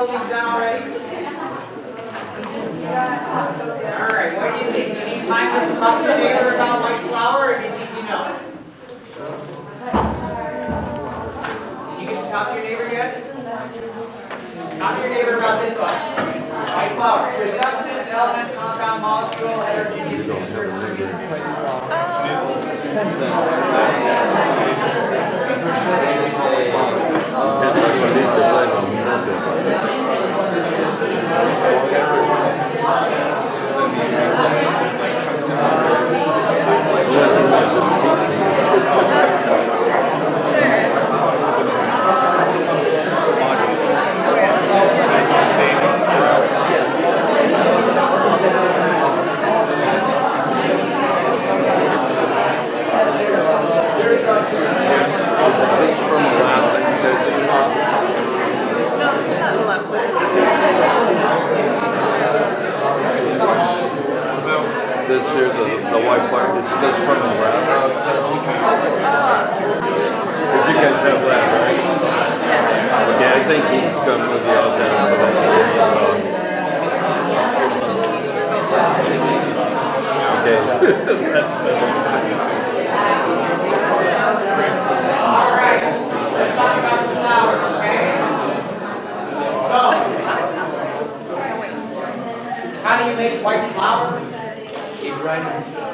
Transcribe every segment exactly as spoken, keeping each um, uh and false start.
couple things done already? Alright, what do you think? Do you need time to talk to your neighbor about white flour, or do you think you know? Did you get to talk to your neighbor yet? Talk to your neighbor about this one. White flour. Your substance, element, compound, molecule, heterogeneous mixture. This here, the, the white flour, it's this from the lab. Did you guys have that, right? Okay, I think he's going to move the all down. Okay, that's All right, let's talk about the flour, okay? So, how do you make white flour? You grind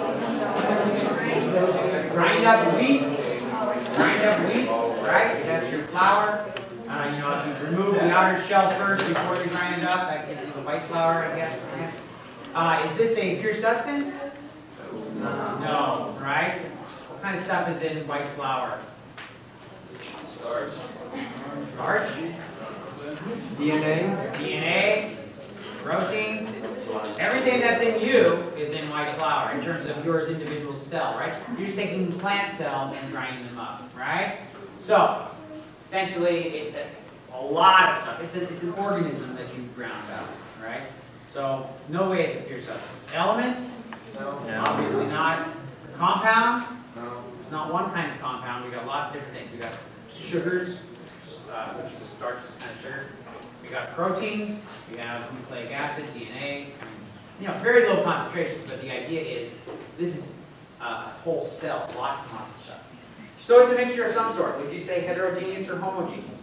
grind up wheat, grind up wheat, right? That's your flour. Uh, you know, if you remove the outer shell first before you grind it up, that gives you the white flour, I guess. Uh, is this a pure substance? No, right? What kind of stuff is in white flour? Starch. Starch. D N A. D N A. Proteins. Everything that's in you is in white flour in terms of your individual cell, right? You're just taking plant cells and grinding them up, right? So, essentially, it's a, a lot of stuff. It's, a, it's an organism that you've ground up, right? So, no way it's a pure substance. Element? No. No. Obviously not. Compound? No. It's not one kind of compound. We've got lots of different things. We've got sugars, uh, which is a starch kind of sugar. We got proteins, we have nucleic acid, D N A, you know, very low concentrations, but the idea is this is a whole cell, lots and lots of stuff. So it's a mixture of some sort. Would you say heterogeneous or homogeneous?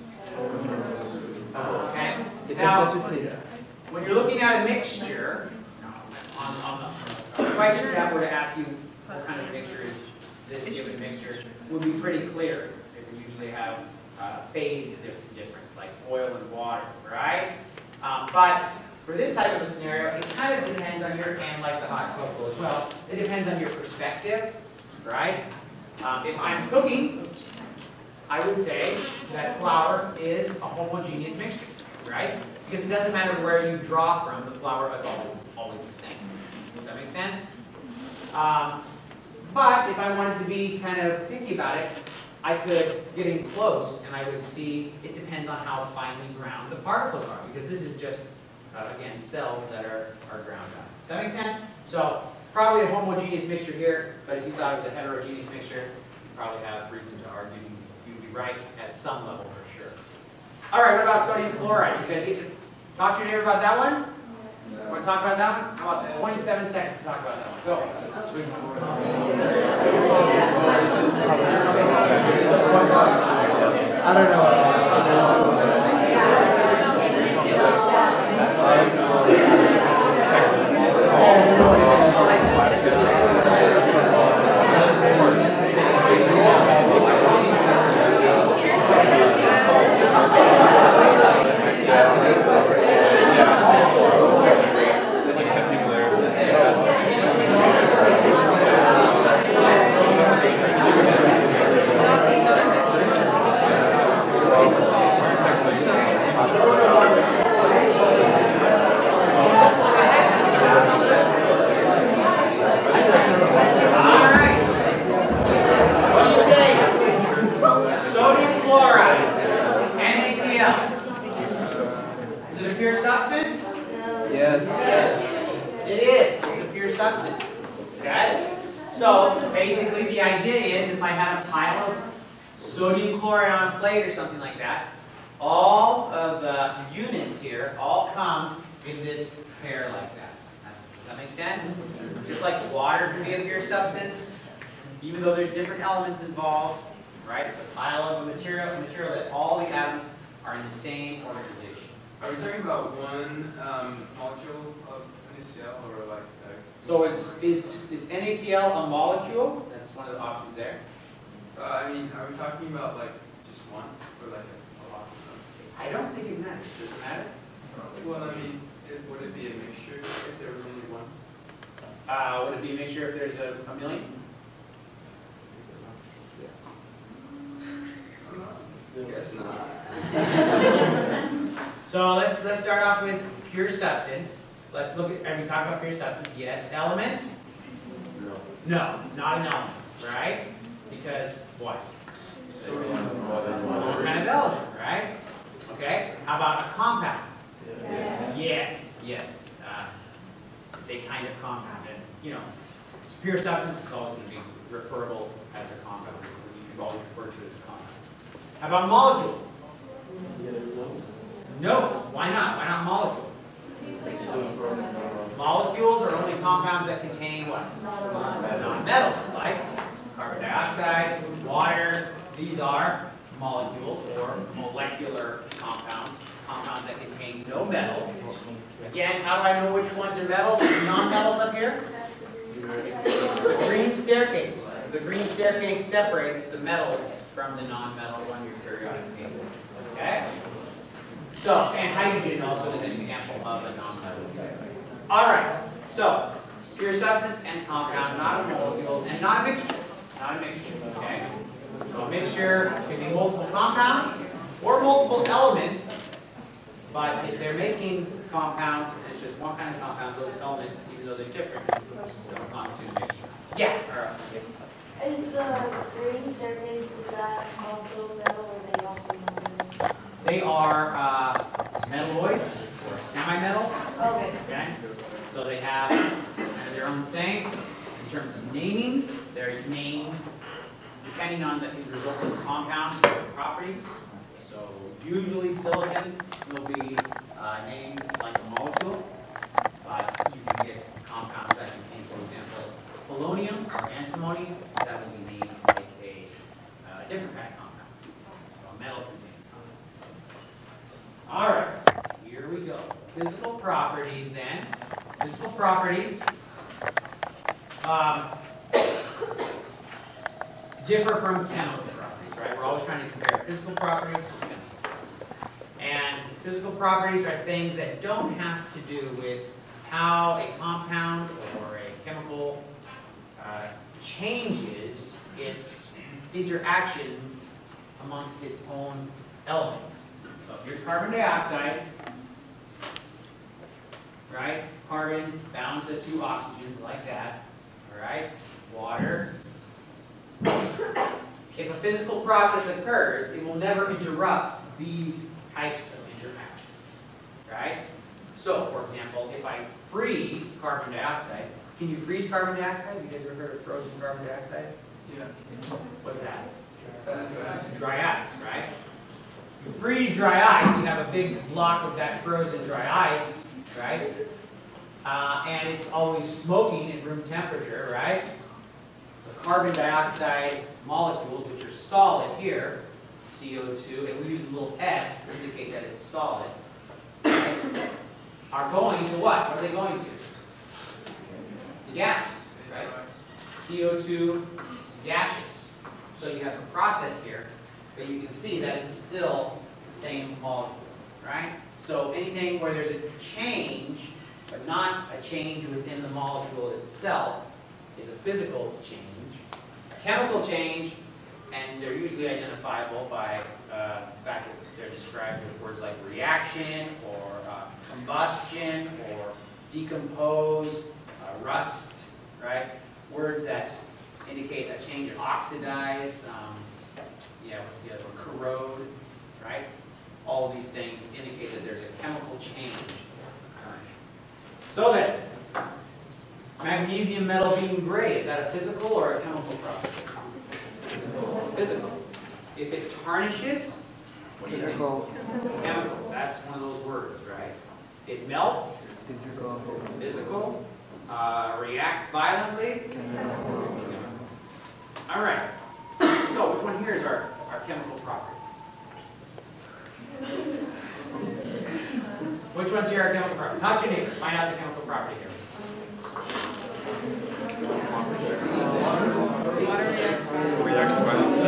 Okay. Now, when you're looking at a mixture, on, on the question that were to ask you what kind of mixture is this given mixture, would be pretty clear. It would usually have uh, phase difference, like oil and water, right? Um, but for this type of a scenario, it kind of depends on your, and like the hot cocoa as well, it depends on your perspective, right? Um, if I'm cooking, I would say that flour is a homogeneous mixture, right? Because it doesn't matter where you draw from, the flour is always, always the same. Does that make sense? Um, but if I wanted to be kind of picky about it, I could get in close and I would see it depends on how finely ground the particles are, because this is just, uh, again, cells that are, are ground up. Does that make sense? So, probably a homogeneous mixture here, but if you thought it was a heterogeneous mixture, you probably have reason to argue you'd be right at some level for sure. All right, what about sodium chloride? You guys get to talk to your neighbor about that one? No. Want to talk about that one? How about twenty-seven seconds to talk about that one? Go. I don't know. all of the units here all come in this pair like that. That's, does that make sense? Just like water can be a pure substance, even though there's different elements involved, right? It's a pile of a material, a material that all the atoms are in the same organization. Are we talking about one um, molecule of NaCl or like? Uh, So is, is, is NaCl a molecule? That's one of the options there. uh, I mean, are we talking about like just one or like a, a lot of them? I don't think it matters. Does it matter? Well, I mean, it, would it be a mixture if there was only one? Uh, would it be a mixture if there's a, a million? Guess not. So let's, let's start off with pure substance. Let's look at, are we talking about pure substance? Yes. Element? No. No, not an element, right? Because what? Some kind of element, right? Okay. How about a compound? Yes. Yes, yes. Uh, it's a kind of compound. And, you know, it's pure substance is always going to be referable as a compound. You can always refer to it as a compound. How about molecule? No. Why not? Why not molecule? Molecules are only compounds that contain what? Non-metals, like carbon dioxide, water. These are molecules or molecular compounds, compounds that contain no metals. Again, how do I know which ones are metals and non-metals up here? The green staircase. The green staircase separates the metals from the non-metals on your periodic table. Okay? So, and hydrogen also is an example of a non-metal. All right. So, pure substance and compound, not a molecule, and not a mixture. Not a mixture. Okay? So a mixture can be multiple compounds or multiple elements, but if they're making compounds and it's just one kind of compound, those elements, even though they're different, don't constitute a mixture. Yeah. All right. Is the green staircase, is that also metal or they also metal? They are uh, metalloids or semi-metals. Okay. Okay? So they have kind of their own thing in terms of naming. They're named depending on the resulting compound properties. So usually silicon will be uh, named like a molecule, but you can get compounds that contain, for example, polonium or antimony that will be named like a uh, different kind of compound. So a metal containing compound. All right, here we go. Physical properties then. Physical properties um, differ from chemical properties, right? We're always trying to compare physical properties to chemical. And physical properties are things that don't have to do with how a compound or a chemical uh, changes its interaction amongst its own elements. So if here's carbon dioxide, right? Carbon bound to two oxygens like that, all right? Water. If a physical process occurs, it will never interrupt these types of interactions, right? So, for example, if I freeze carbon dioxide, can you freeze carbon dioxide? You guys ever heard of frozen carbon dioxide? Yeah. What's that? Uh, Dry ice, right? You freeze dry ice, you have a big block of that frozen dry ice, right? Uh, and it's always smoking at room temperature, right? The carbon dioxide molecules, which are solid here, C O two, and we use a little S to indicate that it's solid, are going to what? What are they going to? The gas, right? C O two gaseous. So you have a process here, but you can see that it's still the same molecule, right? So anything where there's a change, but not a change within the molecule itself, is a physical change. A chemical change, and they're usually identifiable by uh, the fact that they're described with words like reaction, or uh, combustion, or decompose, uh, rust, right? Words that indicate a change, or oxidize, um, yeah, what's the other one? Corrode, right? All of these things indicate that there's a chemical change occurring. So then, magnesium metal being gray, is that a physical or a chemical property? Physical. If it tarnishes, What do you think? Physical. Chemical, that's one of those words, right? It melts, Physical. physical, uh, reacts violently. All right, so which one here is our, our chemical property? Which one's here our chemical property? Talk to your neighbor, find out the chemical property here. Reacts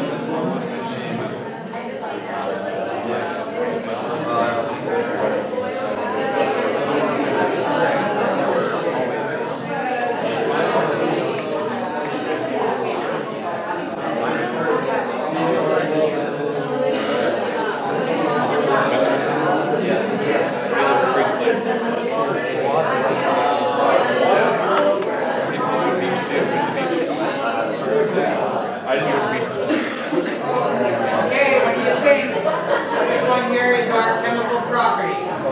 Okay, what do you think? Which one here is our chemical property?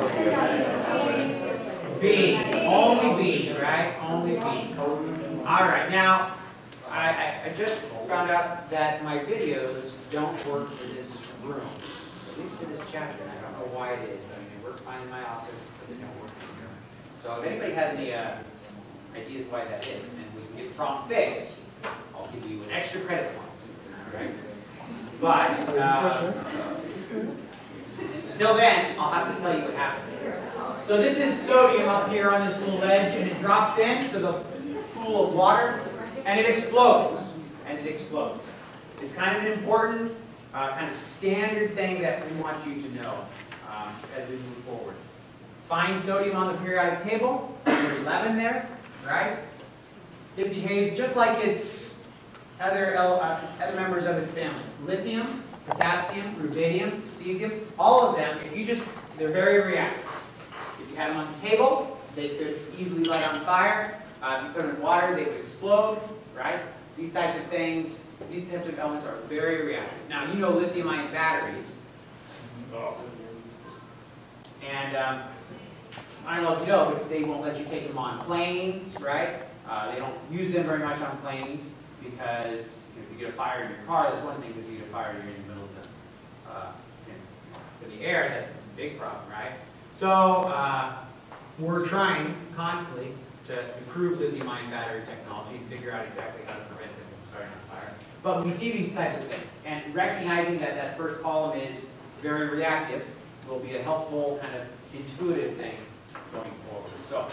B. Only B, right? Only B. All right, now, I, I, I just found out that my videos don't work for this room, at least for this chapter. I don't know why it is. I mean, they work fine in my office, but they don't work in here. So if anybody has any uh, ideas why that is, and we can get the problem fixed, I'll give you an extra credit for it. Right? But, uh, until then, I'll have to tell you what happened. So this is sodium up here on this little ledge, and it drops into the pool of water, and it explodes. And it explodes. It's kind of an important, uh, kind of standard thing that we want you to know um, as we move forward. Find sodium on the periodic table, number eleven there, right? It behaves just like its other, uh, other members of its family. Lithium, potassium, rubidium, cesium, all of them, if you just, they're very reactive. If you had them on the table, they could easily light on fire. Uh, if you put them in water, they would explode, right? These types of things, these types of elements are very reactive. Now, you know lithium-ion batteries. And um, I don't know if you know, but they won't let you take them on planes, right? Uh, they don't use them very much on planes because you know, if you get a fire in your car, that's one thing. If you get a fire, you're in the middle of the, uh, in, in the air, that's a big problem, right? So uh, we're trying constantly to improve lithium-ion battery technology and figure out exactly how to prevent them from starting on fire. But we see these types of things, and recognizing that that first column is very reactive will be a helpful kind of intuitive thing going forward. So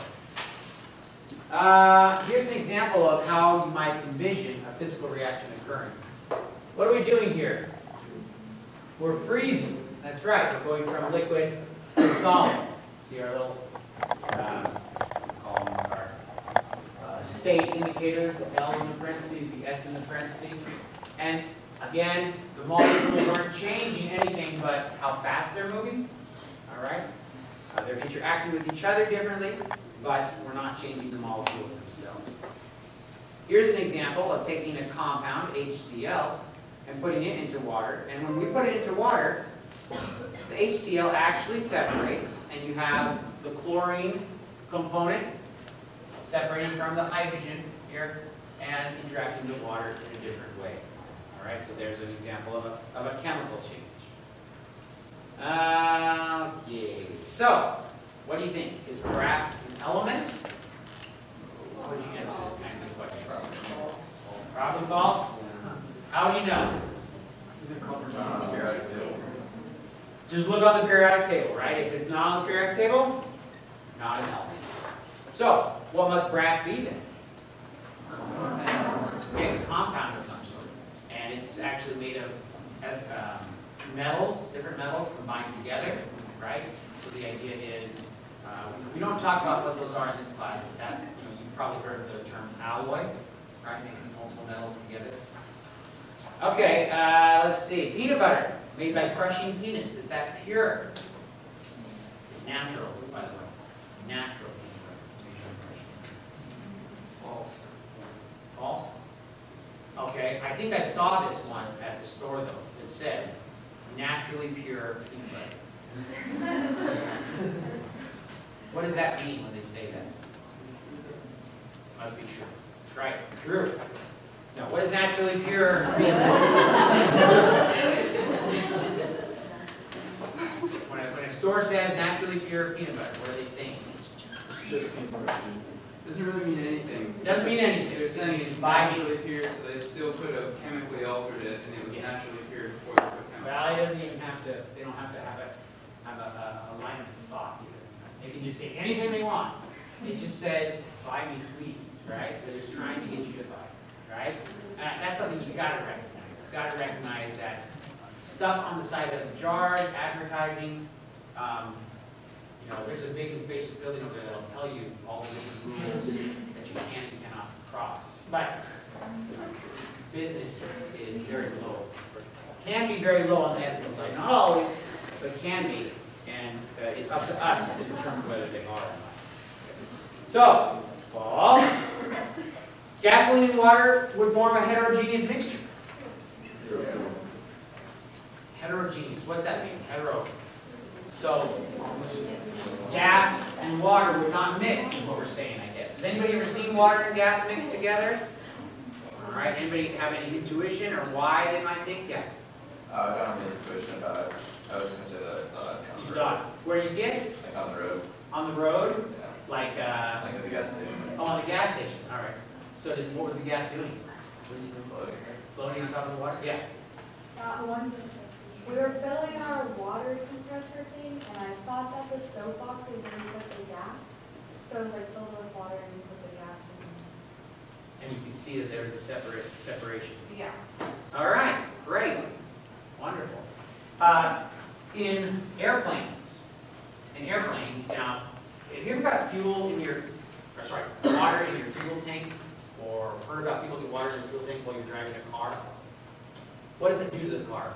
uh, here's an example of how you might envision a physical reaction occurring. What are we doing here? We're freezing. That's right. We're going from liquid to solid. See our little uh, call them our uh, state indicators, the L in the parentheses, the S in the parentheses. And again, the molecules aren't changing anything but how fast they're moving. All right? Uh, they're interacting with each other differently, but we're not changing the molecules themselves. Here's an example of taking a compound, H C L, and putting it into water. And when we put it into water, the H C L actually separates, and you have the chlorine component separating from the hydrogen here and interacting with water in a different way. All right, so there's an example of a, of a chemical change. Okay, so what do you think? Is brass an element? What do you answer this kind of question? Probably false. How do you know? Just look on the periodic table, right? If it's not on the periodic table, not an element. So, what must brass be then? Okay, it's a compound of some sort. And it's actually made of, of um, metals, different metals combined together, right? So the idea is, uh, we don't talk about what those are in this class, but that, you know, you've probably heard of the term alloy, right? Making multiple metals together. Okay, uh, let's see. Peanut butter made by crushing peanuts. Is that pure? It's natural, by the way. Natural peanut butter. False. False? Okay, I think I saw this one at the store, though. It said, naturally pure peanut butter. What does that mean when they say that? Must be true. Right, true. No, what is naturally pure peanut butter? pure peanut butter? What are they saying? Doesn't really mean anything. It doesn't mean anything. They're saying it's naturally pure, so they still could have chemically altered it, and it was naturally pure before they put chemicals. Well, it doesn't even have to, they don't have to have a, have a, a, a line of thought either. They can just say anything they want. It just says, buy me please, right? They're just trying to get you to buy, right? And that's something you gotta recognize. You gotta recognize that stuff on the side of the jars, advertising, um, you know, there's a big and spacious building over there that'll tell you all the different rules that you can and cannot cross. But business is very low. Can be very low on the ethical side, not always, but can be. And uh, it's up to us to determine whether they are or not. So, Paul, gasoline and water would form a heterogeneous mixture. Heterogeneous, what's that mean? Hetero. So, gas and water would not mix, is what we're saying, I guess. Has anybody ever seen water and gas mixed together? All right, anybody have any intuition or why they might think? Yeah. Uh, I don't have any information about it. I was just gonna say that I saw it. on You the saw road. it. Where do you see it? Like on the road. On the road? Yeah. Like, uh, Like at the gas station. oh, on the gas station. All right. So then what was the gas doing? Floating. Floating on top of the water? Yeah. Uh, one, we were filling our water compressor thing, and I thought that the soapbox was where you put the gas. So it was like filled with water and you put the gas in. And you can see that there's a separate separation. Yeah. All right, great, wonderful. Uh, in airplanes, in airplanes, now, have you ever got fuel in your, or sorry, water in your fuel tank, or heard about people get water in the fuel tank while you're driving a car? What does it do to the car,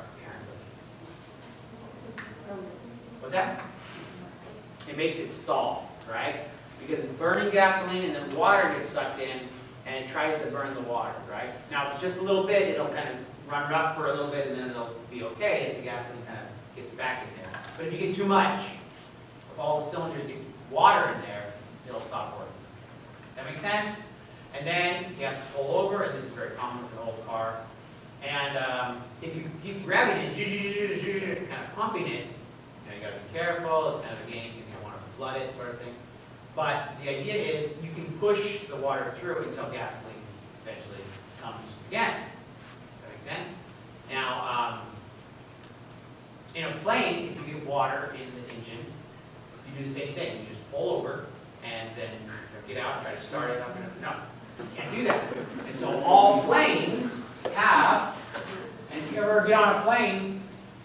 apparently? What's that? It makes it stall, right? Because it's burning gasoline and then water gets sucked in, and it tries to burn the water, right? Now, if it's just a little bit, it'll kind of run rough for a little bit, and then it'll be okay as the gasoline kind of gets back in there. But if you get too much, if all the cylinders get water in there, it'll stop working. That make sense? And then you have to pull over, and this is very common with the whole car. And um, if you keep grabbing it, kind of pumping it, you know, you got to be careful. It's kind of a game because you don't want to flood it, sort of thing. But the idea is you can push the water through until gasoline eventually comes again. Does that make sense? Now, um, in a plane, if you get water in the engine, you do the same thing. You just pull over and then get out and try to start it up. And, no, you can't do that. And so all planes have, and if you ever get on a plane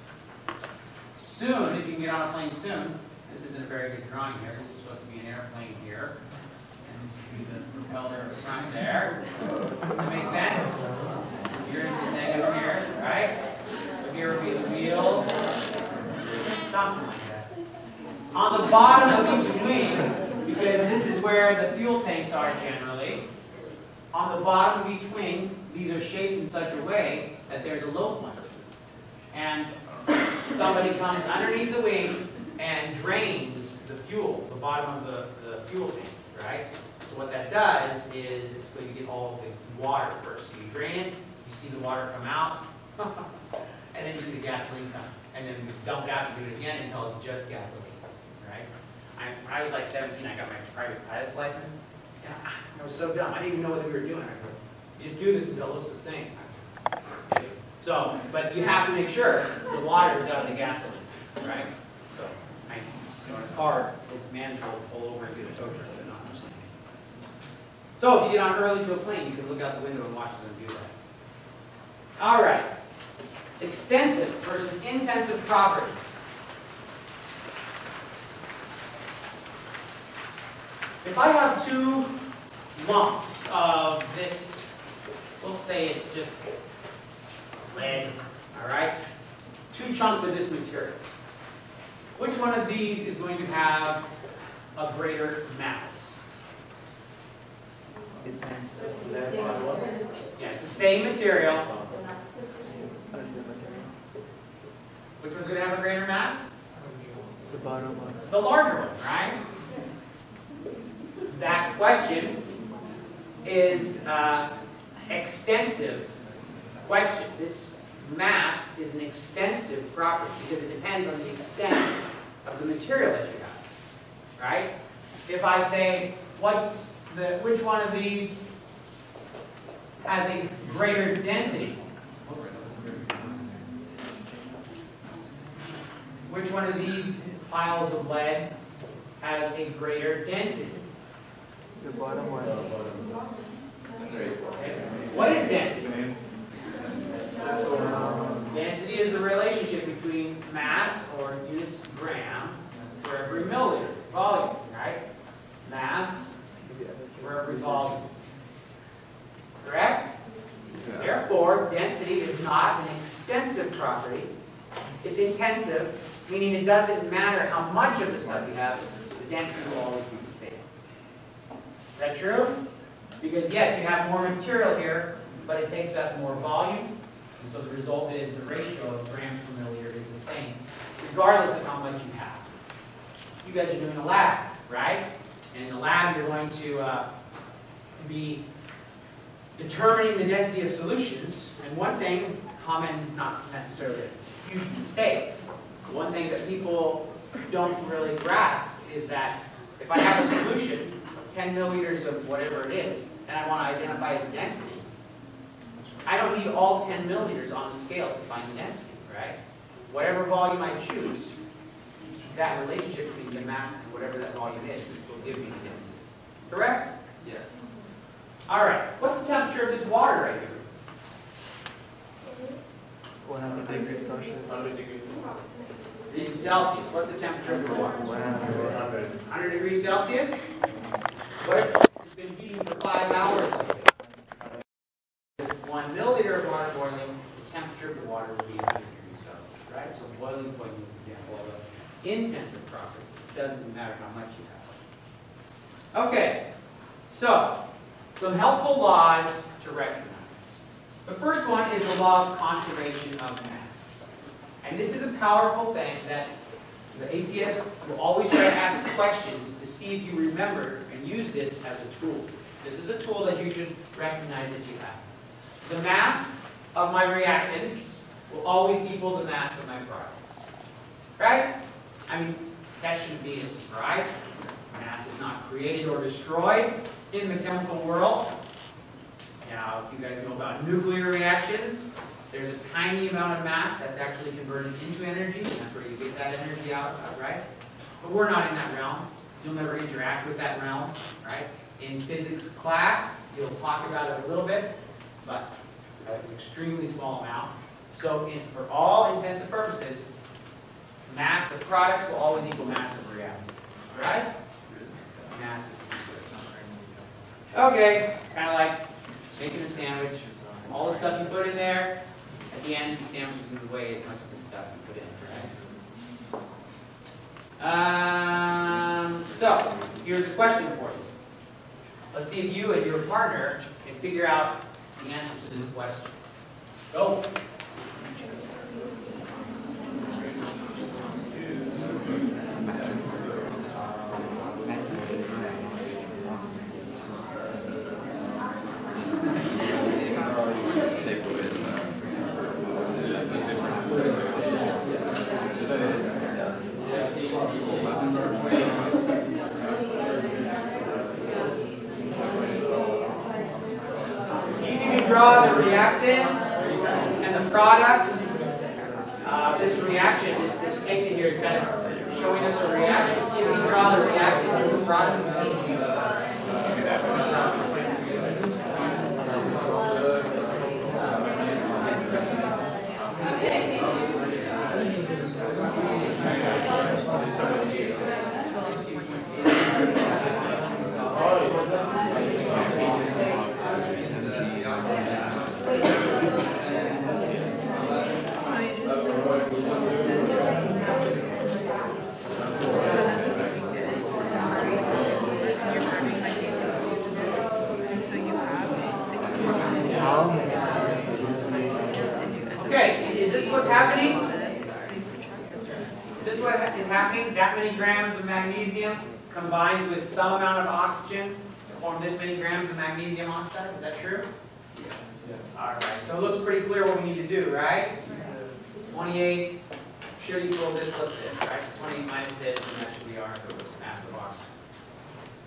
soon, if you can get on a plane soon, this isn't a very good drawing here. This is supposed to be an airplane here. And this would be the propeller front there. Does that make sense? Here's the negative here, right? So here would be the wheels. Something like that. On the bottom of each wing, because this is where the fuel tanks are generally, on the bottom of each wing, these are shaped in such a way that there's a locomotive. And somebody comes underneath the wing and drains the fuel, the bottom of the, the fuel tank, right? So what that does is it's going to get all of the water first. So you drain it, you see the water come out, and then you see the gasoline come. And then you dump it out and do it again until it's just gasoline, right? I, when I was like seventeen, I got my private pilot's license. And I, I was so dumb. I didn't even know what we were doing. I go, you just do this until it looks the same. Anyways, so, but you have to make sure the water is out of the gasoline, right? So, I, you know, in a car, it's, it's manageable to pull over and get a tow truck. But not so, if you get on early to a plane, you can look out the window and watch them do that. All right. Extensive versus intensive properties. If I have two lumps of this, we'll say it's just lead, all right? Two chunks of this material. Which one of these is going to have a greater mass? Yeah, it's the same material. Which one's going to have a greater mass? The bottom one. The larger one, right? That question is uh, extensive question. This mass is an extensive property because it depends on the extent of the material that you have. right? If I say, what's the, which one of these has a greater density? Which one of these piles of lead has a greater density? The bottom one. What is density? Density is the relationship between mass, or units gram, for every milliliter. Volume, right? Mass for every volume. Correct? Therefore, density is not an extensive property. It's intensive, meaning it doesn't matter how much of the stuff you have, the density will always be the same. Is that true? Because yes, you have more material here, but it takes up more volume, and so the result is the ratio of grams per milliliter is the same, regardless of how much you have. You guys are doing a lab, right? And in the lab, you're going to uh, be determining the density of solutions. And one thing, common, not necessarily a huge mistake, one thing that people don't really grasp is that if I have a solution of ten milliliters of whatever it is, and I want to identify the density, I don't need all ten milliliters on the scale to find the density, right? Whatever volume I choose, that relationship between the mass and whatever that volume is will give me the density. Correct? Yes. All right. What's the temperature of this water right here? one hundred degrees Celsius. Degrees Celsius. What's the temperature of the water? one hundred. one hundred degrees Celsius. What if it's been heating for five hours? One milliliter of water boiling, the temperature of the water will be one hundred degrees Celsius, right? So boiling point is an example of an intensive property. It doesn't matter how much you have. Okay, so some helpful laws to recognize. The first one is the law of conservation of mass. And this is a powerful thing that the A C S will always try to ask questions to see if you remember and use this as a tool. This is a tool that you should recognize that you have. The mass of my reactants will always equal the mass of my products. Right? I mean, that shouldn't be a surprise. Mass is not created or destroyed in the chemical world. Now, if you guys know about nuclear reactions, there's a tiny amount of mass that's actually converted into energy, and that's where you get that energy out of, right? But we're not in that realm. You'll never interact with that realm, right? In physics class, you'll talk about it a little bit, but an extremely small amount. So in, for all intents and purposes, mass of products will always equal mass of reactants, right? Mass is conserved. Okay, kind of like making a sandwich. All the stuff you put in there, at the end, the sandwich is going to weigh as much as the stuff you put in, right? Um, so, here's a question for you. Let's see if you and your partner can figure out the answer to this question. Go. Draw the reactants and the products. Uh, this reaction, this, this statement here is kind of showing us a reaction. So you draw the reactants and the products. Okay, is this what's happening? Is this what is happening? That many grams of magnesium combines with some amount of oxygen to form this many grams of magnesium oxide? Is that true? All right, so it looks pretty clear what we need to do, right? twenty-eight should equal this plus this, right? So twenty-eight minus this, and that should be our mass of oxygen.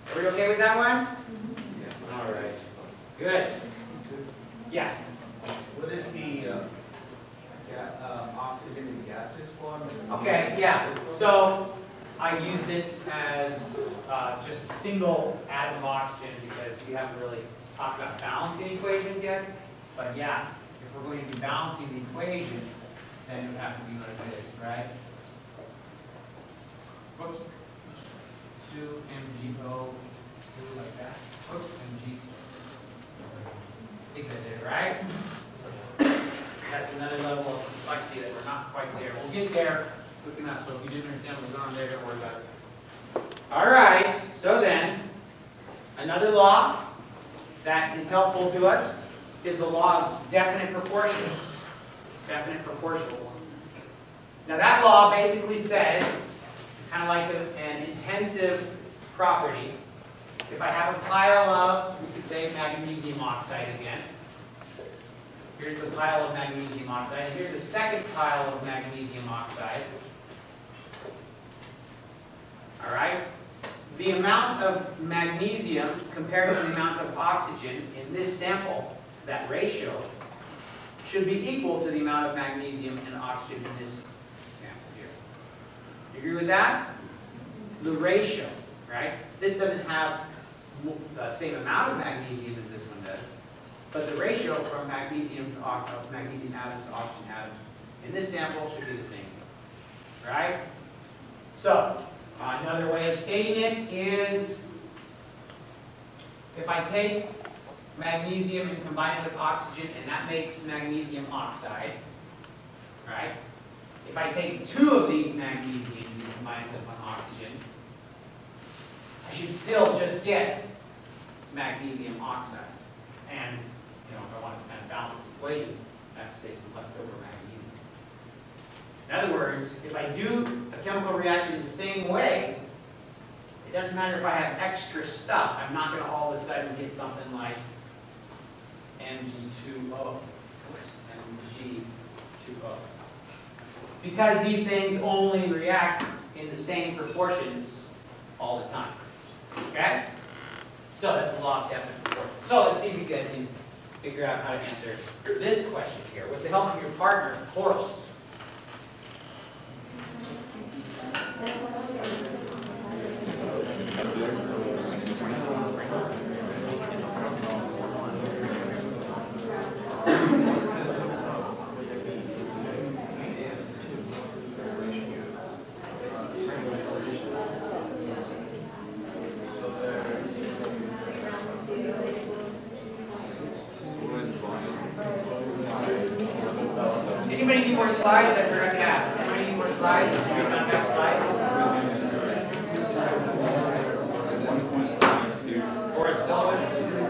Are we okay with that one? All right. Good. Yeah. Would it be, uh, yeah, uh, oxygen in gaseous form? Okay, yeah. So I use this as uh, just a single atom of oxygen because we haven't really talked about balancing equations yet. But yeah, if we're going to be balancing the equation, then it would have to be like this, right? Whoops. two M G O, two like that. Whoops, M G. I think that did it, right? That's another level of complexity that we're not quite there. We'll get there quick enough, so if you didn't understand what's going on there, don't worry about it. All right, so then, another law that is helpful to us is the law of definite proportions. Definite proportions. Now that law basically says, kind of like a, an intensive property, if I have a pile of, we could say magnesium oxide again. Here's the pile of magnesium oxide. Here's a second pile of magnesium oxide. All right? The amount of magnesium compared to the amount of oxygen in this sample, that ratio, should be equal to the amount of magnesium and oxygen in this sample here. You agree with that? The ratio, right? This doesn't have the same amount of magnesium as this one does, but the ratio from magnesium to ox of magnesium atoms to oxygen atoms in this sample should be the same, right? So another way of stating it is, if I take magnesium and combine it with oxygen, and that makes magnesium oxide, right? If I take two of these magnesiums and combine it with one oxygen, I should still just get magnesium oxide. And, you know, if I want to kind of balance this equation, I have to say some leftover magnesium. In other words, if I do a chemical reaction the same way, it doesn't matter if I have extra stuff. I'm not going to all of a sudden get something like M G two O, M G two O. Because these things only react in the same proportions all the time. Okay? So that's the law of definite proportions. So let's see if you guys can figure out how to answer this question here with the help of your partner, of course. Anybody need more slides? I forgot to ask. Anybody need more slides? Do you not have slides? Or a syllabus?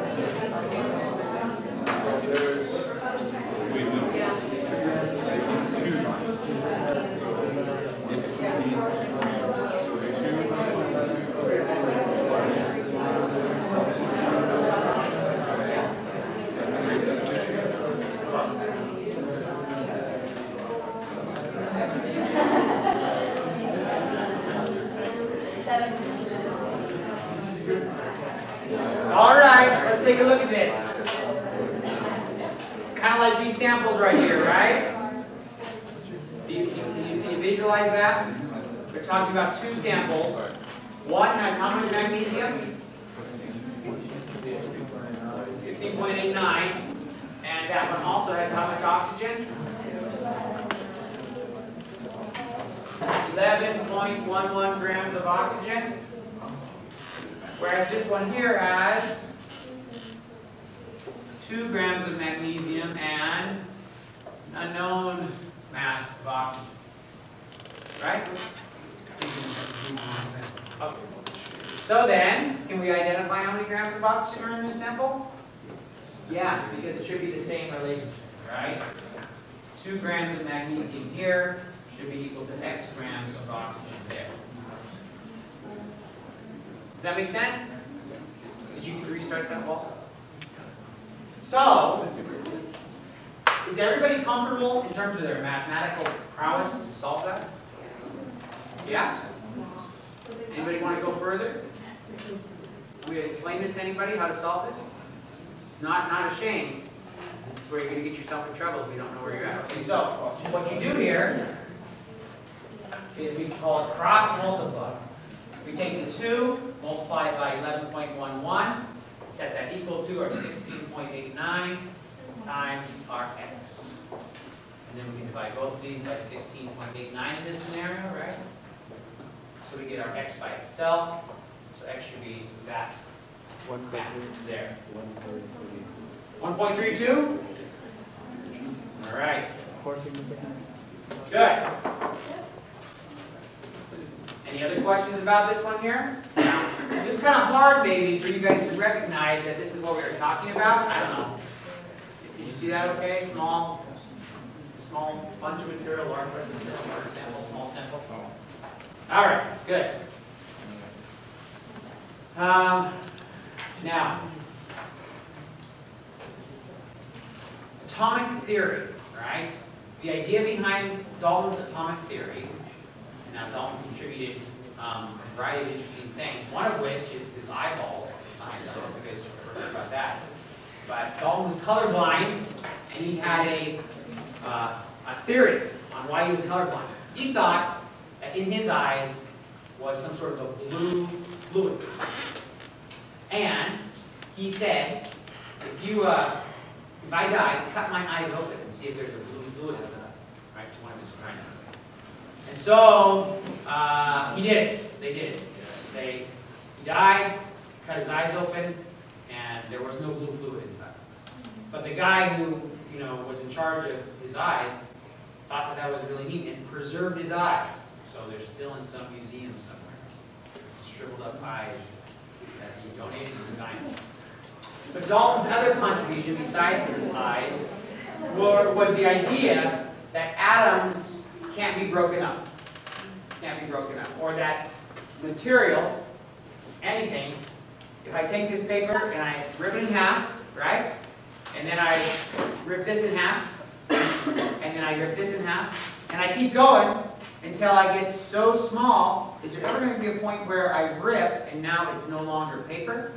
All right, let's take a look at this. Kind of like these samples right here, right? Do you, do you, do you visualize that? We're talking about two samples. One has how much magnesium? sixteen point eight nine. And that one also has how much oxygen? eleven point one one grams of oxygen. Whereas this one here has two grams of magnesium and an unknown mass of oxygen. Right? Okay. So then, can we identify how many grams of oxygen are in this sample? Yeah, because it should be the same relationship, right? Two grams of magnesium here should be equal to X grams of oxygen there. Does that make sense? Did you restart that wall? So, is everybody comfortable in terms of their mathematical prowess to solve that? Yeah? Anybody want to go further? we explain this to anybody, how to solve this? It's not, not a shame. This is where you're going to get yourself in trouble if you don't know where you're at. Okay, so what you do here is we call it cross multiply. We take the two, multiply it by eleven point one one, set that equal to our sixteen point eight nine times our x. And then we can divide both of these by sixteen point eight nine in this scenario, right? So we get our x by itself. So x should be that, One that point there. three. one point three two? All right, Four significant. good. Any other questions about this one here? Now, it's kind of hard maybe for you guys to recognize that this is what we were talking about. I don't know. Did you see that okay? Small, small bunch of material, large bunch of material, large sample, small sample. All right, good. Um, now, atomic theory, right? The idea behind Dalton's atomic theory. Now, Dalton contributed um, a variety of interesting things, one of which is his eyeballs science. I don't know if you guys have heard about that. But Dalton was colorblind, and he had a, uh, a theory on why he was colorblind. He thought that in his eyes was some sort of a blue fluid. And he said, if you, uh, if I die, cut my eyes open and see if there's a blue fluid inside. Right, to one of his friends. And so, uh, he did it. They did it. They, he died, cut his eyes open, and there was no blue fluid inside. But the guy who, you know, was in charge of his eyes thought that that was really neat and preserved his eyes. So they're still in some museum somewhere. It's shriveled up eyes that he donated to science. But Dalton's other contribution besides his eyes were, was the idea that atoms can't be broken up. Can't be broken up. Or that material, anything, if I take this paper and I rip it in half, right? And then I rip this in half, and then I rip this in half, and I keep going until I get so small, is there ever going to be a point where I rip and now it's no longer paper?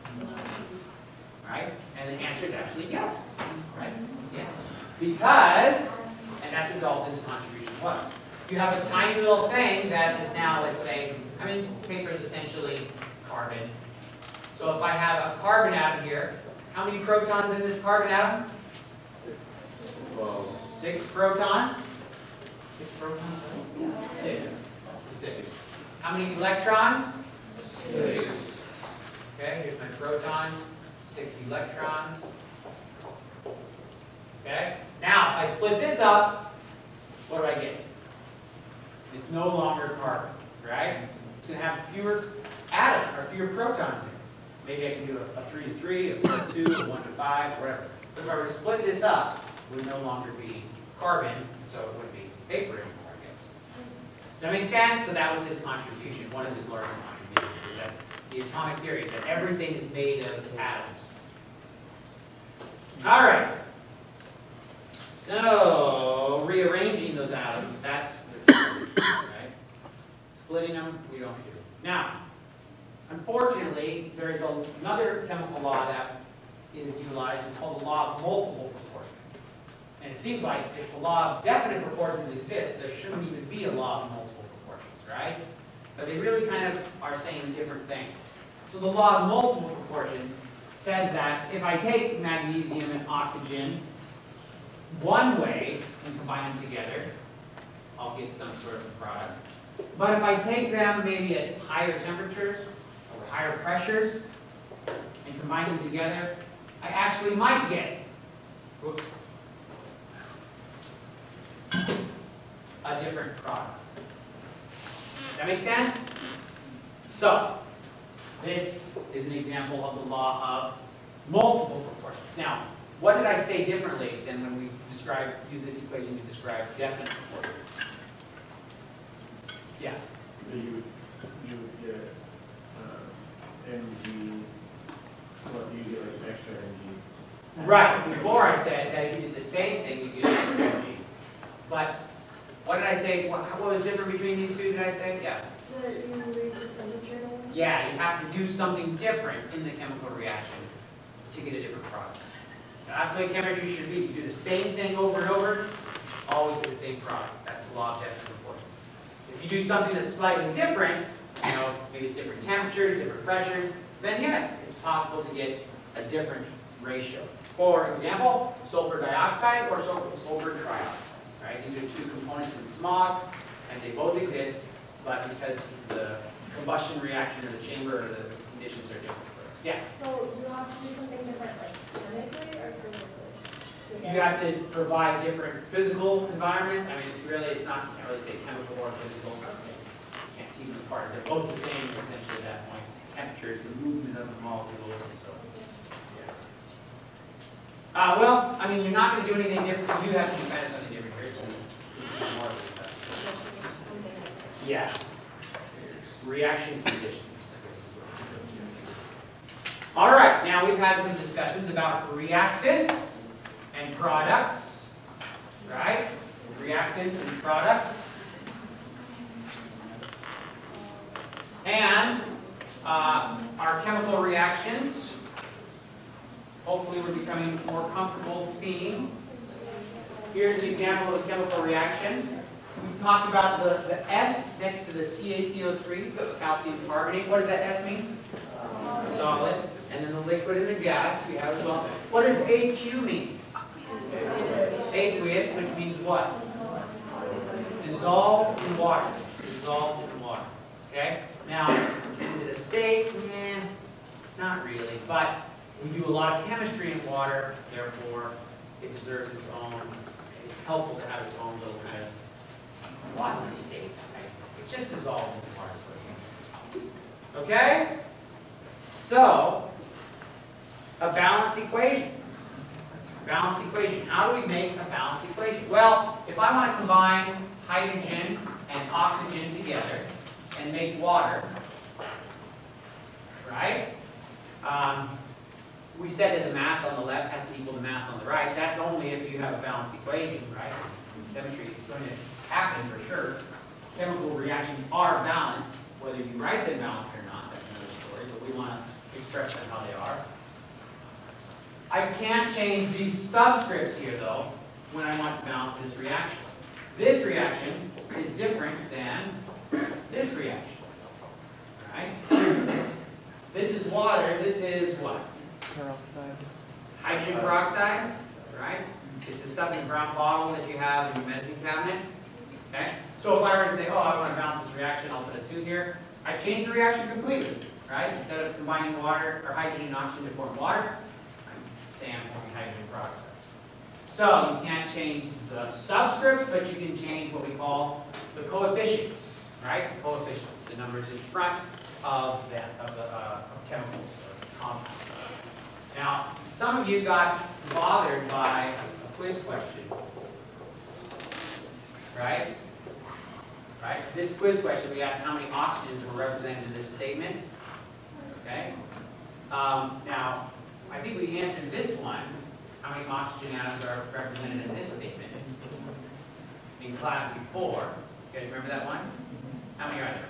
Right? And the answer is actually yes. Right? Yes. Because, and that's what Dalton's contribution was. You have a tiny little thing that is now, let's say, I mean, paper is essentially carbon. So if I have a carbon atom here, how many protons in this carbon atom? Six. Well, Six protons? Six protons? Six. Six. How many electrons? Six. Okay, here's my protons. Six electrons. Okay? Now, if I split this up, what do I get? It's no longer carbon, right? It's going to have fewer atoms, or fewer protons in it. Maybe I can do a, a three to three, a four to two, a one to five, whatever. But if I were to split this up, it would no longer be carbon, so it wouldn't be paper anymore, I guess. Does that make sense? So that was his contribution, one of his larger contributions, is that the atomic theory, that everything is made of atoms. All right. So, rearranging those atoms, that's the theory, right? Splitting them, we don't do. Now, unfortunately, there is a, another chemical law that is utilized. It's called the law of multiple proportions. And it seems like if the law of definite proportions exists, there shouldn't even be a law of multiple proportions, right? But they really kind of are saying different things. So the law of multiple proportions says that if I take magnesium and oxygen one way and combine them together, I'll get some sort of product. But if I take them maybe at higher temperatures or higher pressures and combine them together, I actually might get whoops, a different product. Does that make sense? So, this is an example of the law of multiple proportions. Now, what did I say differently than when we describe, use this equation to describe definite proportions? Yeah. You would, you would get uh, energy, well, you get like extra energy. Right. Before I said that if you did the same thing, you get extra energy. But what did I say? What, what was different between these two, did I say? Yeah. That you raise the temperature. Yeah, you have to do something different in the chemical reaction to get a different product. Now, that's the way chemistry should be. You do the same thing over and over, always get the same product. That's the law of objective importance. If you do something that's slightly different, you know, maybe it's different temperatures, different pressures, then yes, it's possible to get a different ratio. For example, sulfur dioxide or sulfur, sulfur trioxide, right? These are two components in smog, and they both exist, but because the combustion reaction in the chamber or the conditions are different. Yeah? So you have to do something different, like chemically or physically? You have to provide different physical environment. I mean, it's really, it's not, you can't really say chemical or physical. You can't tease them apart. They're both the same essentially at that point. Temperatures, the movement of the molecules, and so. Yeah. Uh, well, I mean, you're not going to do anything different. You do have to do kind of something different here. So this is more of this stuff. Yeah. Reaction conditions. All right, now we've had some discussions about reactants and products, right? Reactants and products. And uh, our chemical reactions, hopefully we're becoming more comfortable seeing. Here's an example of a chemical reaction. We talked about the, the S next to the C A C O three, the calcium carbonate. What does that S mean? Solid. And then the liquid and the gas we have as well. What does A Q mean? Aqueous, which means what? Dissolved in water. Dissolved in water. Okay? Now, is it a state? Eh, not really. But we do a lot of chemistry in water, therefore it deserves its own. It's helpful to have its own little kind of quasi state. It's just dissolved in water. Okay? So, a balanced equation. Balanced equation. How do we make a balanced equation? Well, if I want to combine hydrogen and oxygen together and make water, right? Um, we said that the mass on the left has to equal the mass on the right. That's only if you have a balanced equation, right? Chemistry is going to happen for sure. Chemical reactions are balanced. Whether you write them balanced or not, that's another story, but we want to express them how they are. I can't change these subscripts here, though, when I want to balance this reaction. This reaction is different than this reaction, right? This is water. This is what? Peroxide. Hydrogen peroxide, right? It's the stuff in the brown bottle that you have in your medicine cabinet, okay? So if I were to say, oh, I want to balance this reaction, I'll put a two here. I change the reaction completely, right? Instead of combining water or hydrogen and oxygen to form water, I'm saying I'm forming hydrogen peroxide. So you can't change the subscripts, but you can change what we call the coefficients, right? The coefficients, the numbers in front of that of the uh, of chemicals or compounds. Now, some of you got bothered by a quiz question, right? Right? This quiz question, we asked how many oxygens were represented in this statement. Okay? Um, now, I think we answered this one. How many oxygen atoms are represented in this statement? In class before. You guys remember that one? How many are there?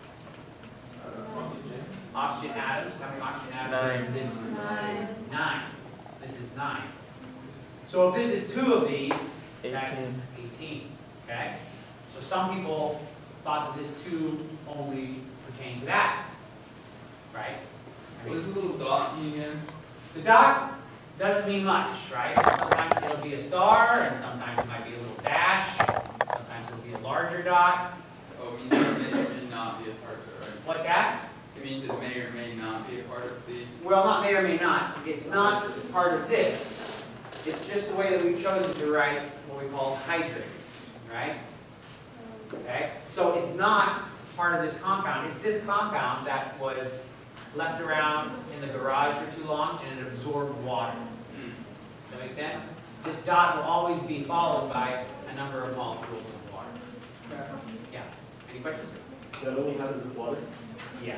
Oxygen atoms. How many oxygen atoms are in this? Nine. Nine. This is nine. So if this is two of these, that's eighteen. eighteen. Okay? So some people thought that this two only pertained to that. Right? I What mean, does the little dot mean again? the dot doesn't mean much, right? Sometimes it'll be a star, and sometimes it might be a little dash. Sometimes it'll be a larger dot. Oh, it means it may or may not be a part of it, right? What's that? It means it may or may not be a part of the... Well, not may or may not. It's not part of this. It's just the way that we've chosen to write what we call hydrates, right? Okay? So it's not part of this compound. It's this compound that was left around in the garage for too long and it absorbed water. Does that make sense? This dot will always be followed by a number of molecules of water. Yeah. Any questions? That only happens with water? Yeah.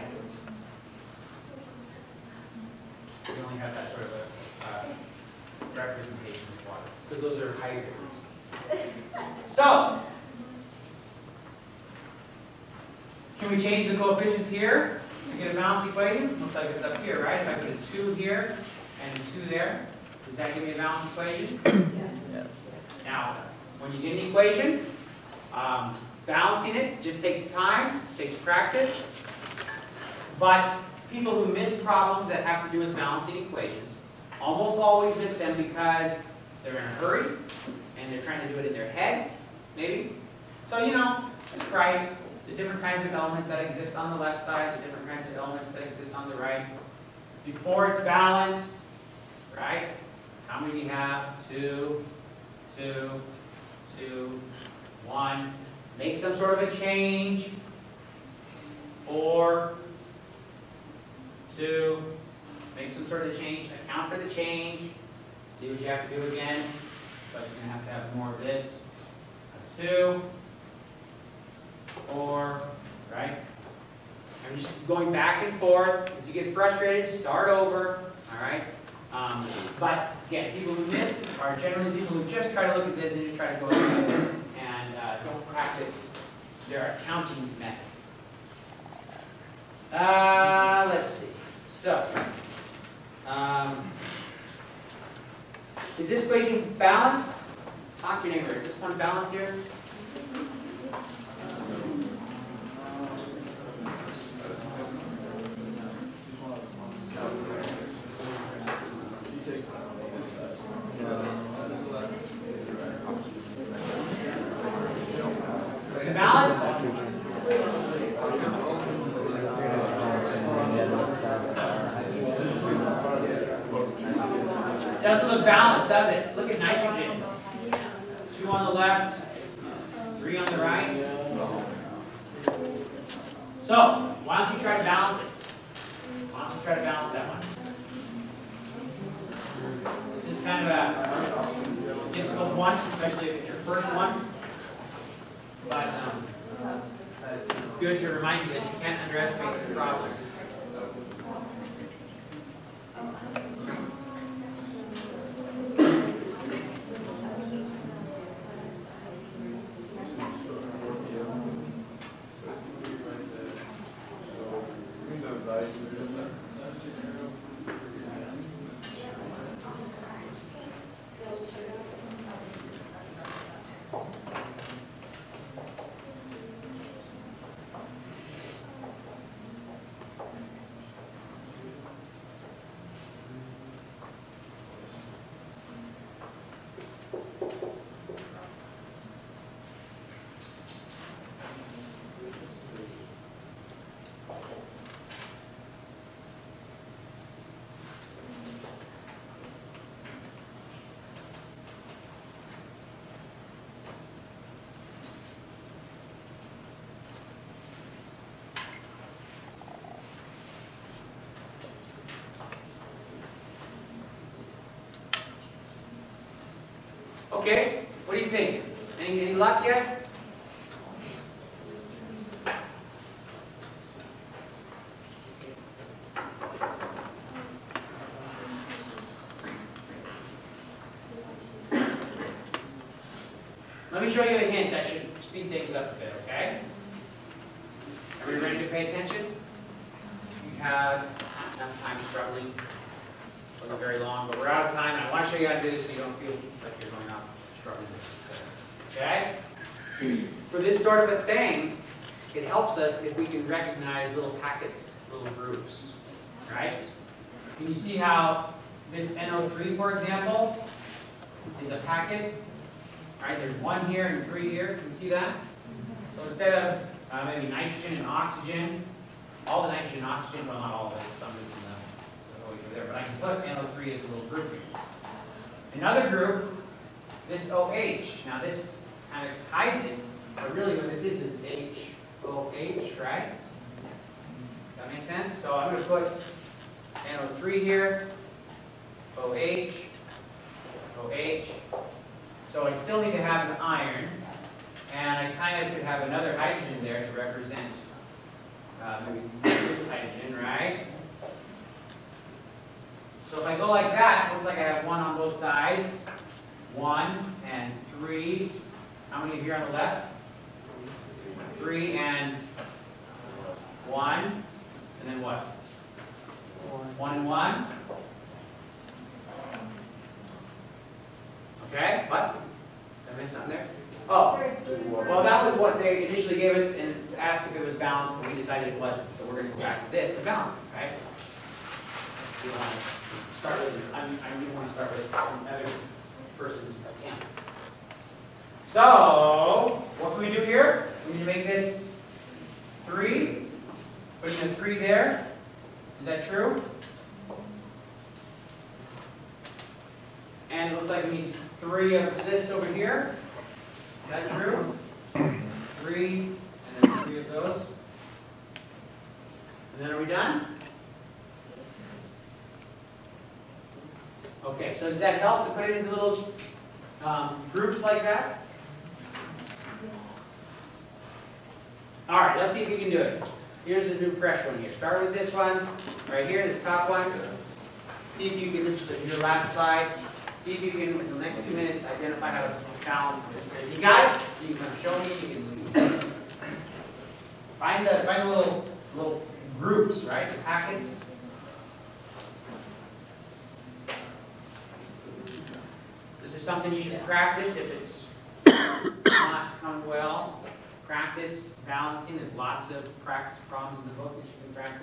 We only have that sort of a uh, representation of water, because those are hydrates. So, can we change the coefficients here? You get a balanced equation? Looks like it's up here, right? If I put a two here and a two there, does that give me a balanced equation? Yes. Now, when you get an equation, um, balancing it just takes time, takes practice. But people who miss problems that have to do with balancing equations almost always miss them because they're in a hurry and they're trying to do it in their head, maybe. So, you know, just write the different kinds of elements that exist on the left side, the different kinds of elements that exist on the right. Before it's balanced, right? How many do you have? Two, two, two, one. Make some sort of a change. Four, two. Make some sort of change. Account for the change. See what you have to do again. So you're going to have to have more of this. Two, four, right? I'm just going back and forth. If you get frustrated, start over. All right. Um, but again, people who miss are generally people who just try to look at this and just try to go ahead and uh, don't practice their accounting method. Uh, let's see. So, um, is this equation balanced? Talk to your neighbor. Is this one balanced here? Is it balanced? Doesn't look balanced, does it? Look at nitrogens. Two on the left, three on the right. So, why don't you try to balance it? Why don't you try to balance that one? This is kind of a difficult one, especially if it's your first one. But um, it's good to remind you that you can't underestimate this problem. Okay, what do you think? Any, any luck yet? Let me show you a hint that should speed things up a bit, okay? Are we ready to pay attention? You had enough time struggling. Wasn't very long, but we're out of time. I want to show you how to do this so you don't feel like you're going off struggling. Okay? For this sort of a thing, it helps us if we can recognize little packets, little groups. Right? Can you see how this N O three, for example, is a packet? Right? There's one here and three here. Can you see that? So instead of uh, maybe nitrogen and oxygen, all the nitrogen and oxygen, well, not all of it, some is in the over there, but I can put N O three as a little grouping. Another group, this O H. Now this kind of hides it, but really what this is is H O H, right? That makes sense? So I'm going to put N O three here, O H, O H. So I still need to have an iron, and I kind of could have another hydrogen there to represent uh, maybe this hydrogen, right? So if I go like that, it looks like I have one on both sides. One and three. How many here on the left? Three and one. And then what? One and one. Okay, what? Did I miss something there? Oh, well, that was what they initially gave us and asked if it was balanced, but we decided it wasn't. So we're going to go back to this, the balance, okay? We want to start with this. I'm, I really want to start with another person's attempt. So, what can we do here? We need to make this three. Putting the three there. Is that true? And it looks like we need three of this over here. Is that true? Three, and then three of those. And then are we done? Okay, so does that help to put it into little um, groups like that? All right, let's see if we can do it. Here's a new fresh one here. Start with this one, right here, this top one. See if you can, this is your last slide. See if you can, in the next two minutes, identify how to balance this. If you got it, you can show me, you can find the, find the little, little groups, right, the packets. This is something you should practice if it's not come well. Practice balancing. There's lots of practice problems in the book that you can practice.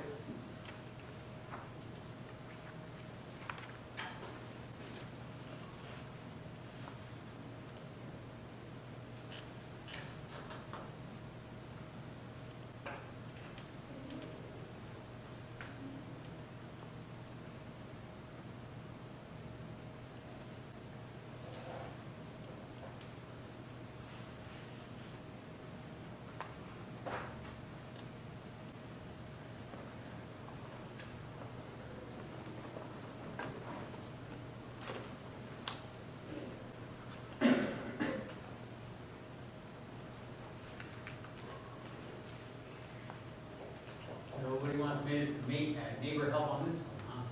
Nobody wants to make neighbor help on this one, huh?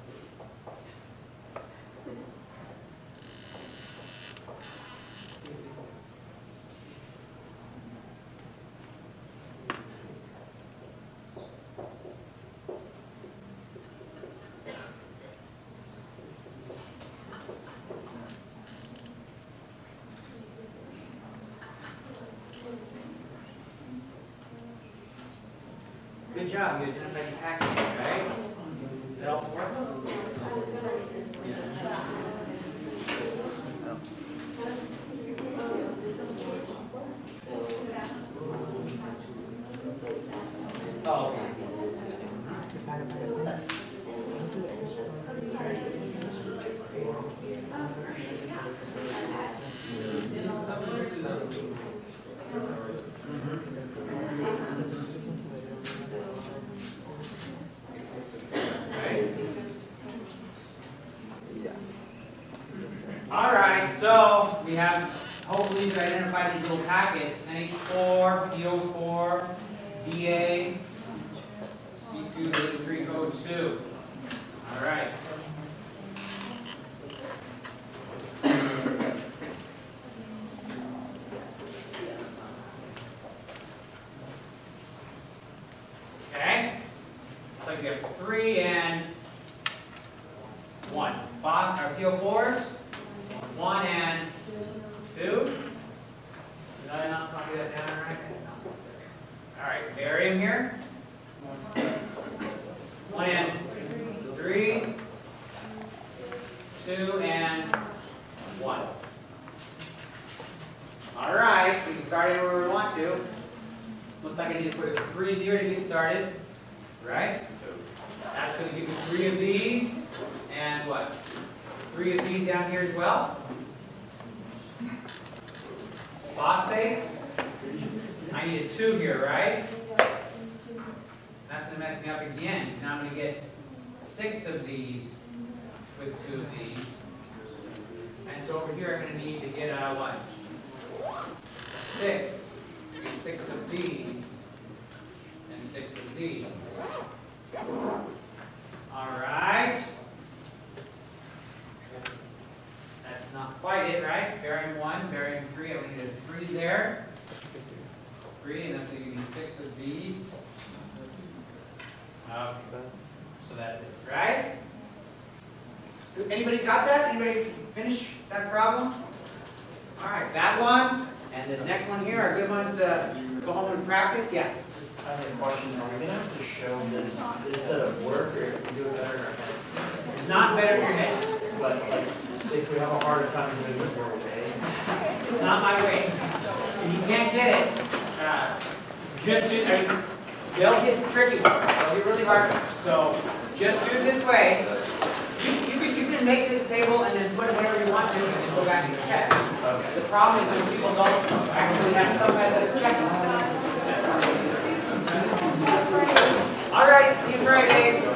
Good job, you identified the package, right? Is that all four? Oh, okay. All right, so we have hopefully you identify these little packets: N H four, P O four, B A, C two, industry code two. All right. Okay. Looks like we have three and one. Five are P O fours. One and two. Did I not copy that down right? All right, barium here. One and three. Two and one. All right, we can start anywhere we want to. Looks like I need to put a three here to get started. Right? That's going to give me three of these. And what? Three of these down here as well. Phosphates. I need a two here, right? That's going to mess me up again. Now I'm going to get six of these with two of these. And so over here I'm going to need to get a what? Six. Get six of these and six of these. All right. That's not quite it, right? Barium one, barium three. I need a three there. Three, and that's going to give me six of these. Okay. So that's it, right? Anybody got that? Anybody finish that problem? All right, that one and this next one here are good ones to go home and practice. Yeah. I have a question. Are we gonna have to show this this set of work, or is it better in our heads? It's not better in your head. But like, if we have a harder time doing it your way, It's not my way. If you can't get it, uh, just do, I mean, they'll get the tricky ones. They'll get really hard ones. So just do it this way. You, you can you can make this table and then put it wherever you want to and then go back and check. okay. The problem is when people don't actually have somebody that's checking. All right, see you Friday.